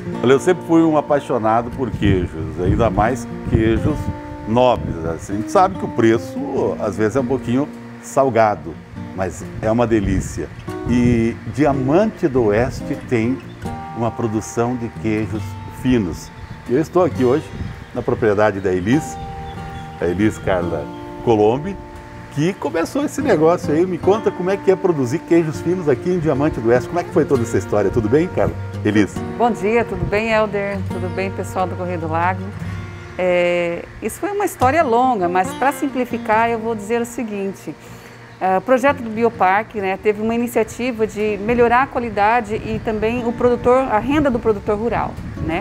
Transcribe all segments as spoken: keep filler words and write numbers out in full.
Olha, eu sempre fui um apaixonado por queijos, ainda mais queijos nobres. Assim. A gente sabe que o preço, às vezes, é um pouquinho salgado, mas é uma delícia. E Diamante do Oeste tem uma produção de queijos finos. Eu estou aqui hoje na propriedade da Elis, a Elis Carla Colombi, que começou esse negócio aí. Me conta como é que é produzir queijos finos aqui em Diamante do Oeste. Como é que foi toda essa história? Tudo bem, Carla? Elis? Bom dia, tudo bem, Helder? Tudo bem, pessoal do Correio do Lago? É, isso foi uma história longa, mas para simplificar eu vou dizer o seguinte. Uh, o projeto do Bioparque, né, teve uma iniciativa de melhorar a qualidade e também o produtor, a renda do produtor rural, né?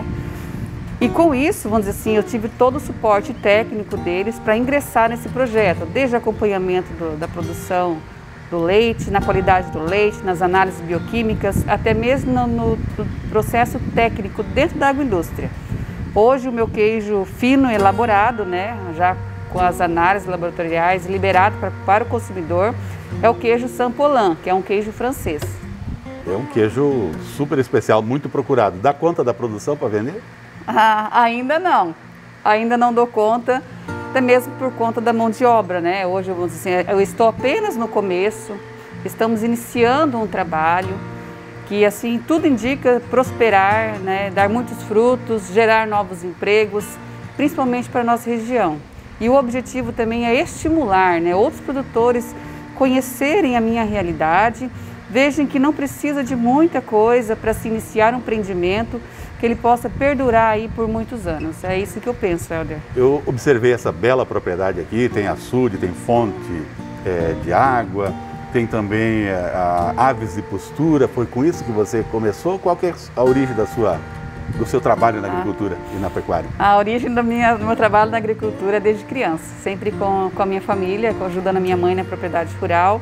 E com isso, vamos dizer assim, eu tive todo o suporte técnico deles para ingressar nesse projeto, desde acompanhamento do, da produção do leite, na qualidade do leite, nas análises bioquímicas, até mesmo no, no processo técnico dentro da agroindústria. Hoje o meu queijo fino elaborado, né, já com as análises laboratoriais, liberado pra, para o consumidor, é o queijo Saint-Paulin, que é um queijo francês. É um queijo super especial, muito procurado. Dá conta da produção para vender? Ah, ainda não, ainda não dou conta, até mesmo por conta da mão de obra, né? Hoje eu, assim, eu estou apenas no começo, estamos iniciando um trabalho que, assim, tudo indica prosperar, né? Dar muitos frutos, gerar novos empregos, principalmente para a nossa região. E o objetivo também é estimular, né, outros produtores conhecerem a minha realidade, vejam que não precisa de muita coisa para se iniciar um empreendimento, que ele possa perdurar aí por muitos anos. É isso que eu penso, Helder. Eu observei essa bela propriedade aqui, tem açude, tem fonte é, de água, tem também é, a, aves de postura. Foi com isso que você começou? Qual que é a origem da sua, do seu trabalho na agricultura ah, e na pecuária? A origem do, minha, do meu trabalho na agricultura é desde criança, sempre com, com a minha família, ajudando a minha mãe na propriedade rural.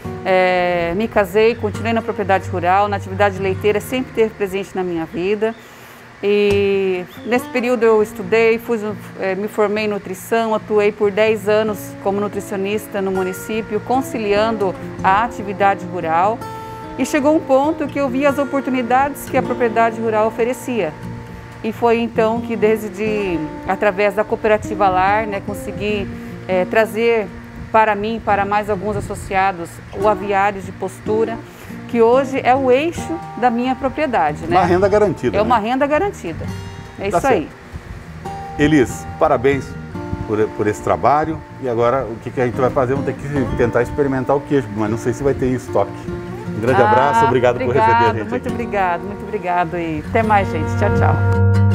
É, me casei, continuei na propriedade rural, na atividade leiteira, sempre teve presente na minha vida. E nesse período eu estudei, fui, é, me formei em nutrição, atuei por dez anos como nutricionista no município, conciliando a atividade rural. E chegou um ponto que eu vi as oportunidades que a propriedade rural oferecia. E foi então que decidi, através da cooperativa Lar, né, conseguir é, trazer para mim, para mais alguns associados, o aviário de postura, que hoje é o eixo da minha propriedade. Né? Uma renda garantida. É uma né? renda garantida. É tá isso aí. Elis, parabéns por, por esse trabalho. E agora o que, que a gente vai fazer? Vamos ter que tentar experimentar o queijo, mas não sei se vai ter em estoque. Um grande ah, abraço, obrigado obrigado, por receber a gente Muito aqui. obrigado, muito obrigado e até mais, gente. Tchau, tchau.